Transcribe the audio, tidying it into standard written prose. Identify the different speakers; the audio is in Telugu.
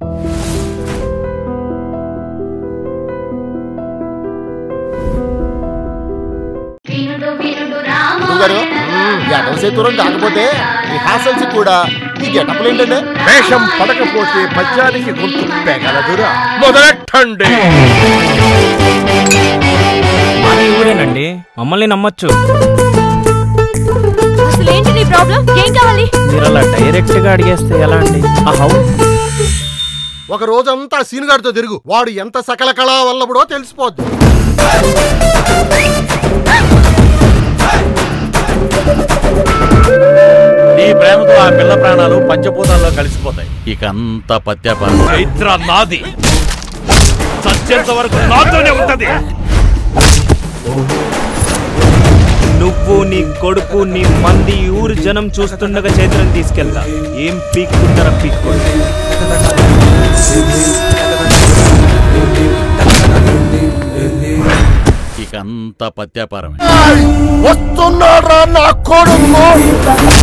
Speaker 1: సేతురం కాకపోతే రిహార్సల్స్ కూడా ఈ గెటప్లు ఏంటంటే
Speaker 2: వేషం పడకపోతే పద్యానికి గొంతు పెగలదురా. మొదలెట్టండి.
Speaker 3: మాది ఊరేనండి, మమ్మల్ని నమ్మొచ్చు.
Speaker 4: అసలేంటి నీ ప్రాబ్లం? ఏం కావాలి?
Speaker 3: మీరు అలా డైరెక్ట్ గా అడిగేస్తే ఎలా అండి?
Speaker 1: ఒక రోజంతా సీనుగాడితో తిరుగు, వాడు ఎంత సకల కళా వల్లబడో తెలిసిపోద్ది.
Speaker 5: నీ ప్రేమతో ఆ పిల్ల ప్రాణాలు పంచభూతాల్లో కలిసిపోతాయి. ఇక అంతా పత్యాపారం. చైత్ర నాది, సత్యంత వరకు నాతోనే ఉంటది.
Speaker 3: నువ్వు, నీ కొడుకు, నీ మంది ఊరు జనం చూస్తుండగా చైత్రని తీసుకెళ్తా. ఏం పీక్కుంటారా పీక్కోండి.
Speaker 5: ఇక అంతా పత్యాపారమే.
Speaker 1: వస్తున్నాడు నా కొడుకు.